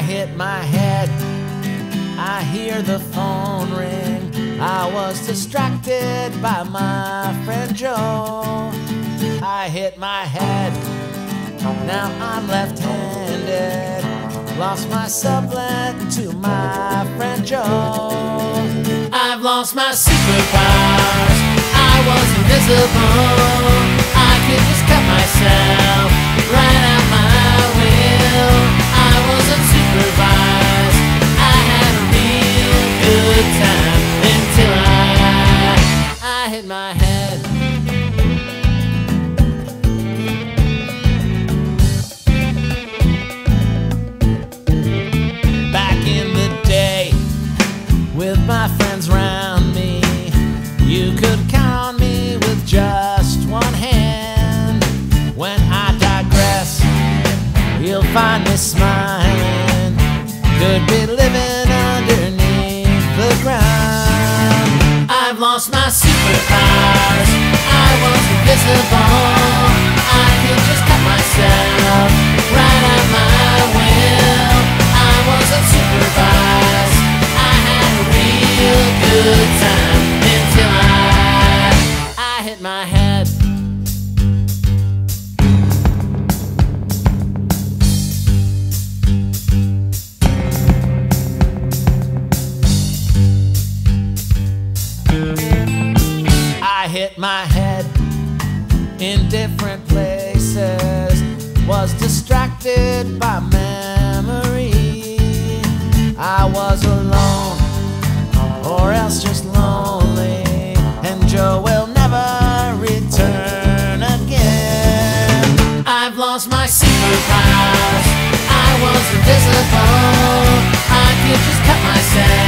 hit my head, I hear the phone ring. I was distracted by my friend Joe. I hit my head, now I'm left-handed. Lost my sublet to my friend Joe. I've lost my superpowers, I was invisible. I could just cut myself right out my will. I was unsupervised, I had a real good time until I hit my head. Back in the day, with my friends round me, you could count on me with just one hand. When I digress, you'll find me smiling. Could be living underneath the ground. I've lost my superpowers, I was invisible. I could just cut myself right out my will. I was unsupervised, I had a real good time until I hit my head. I hit my head in different places, was distracted by memory. I was alone, or else just lonely, and Joe will never return again. I've lost my superpowers, I was invisible. I could just cut myself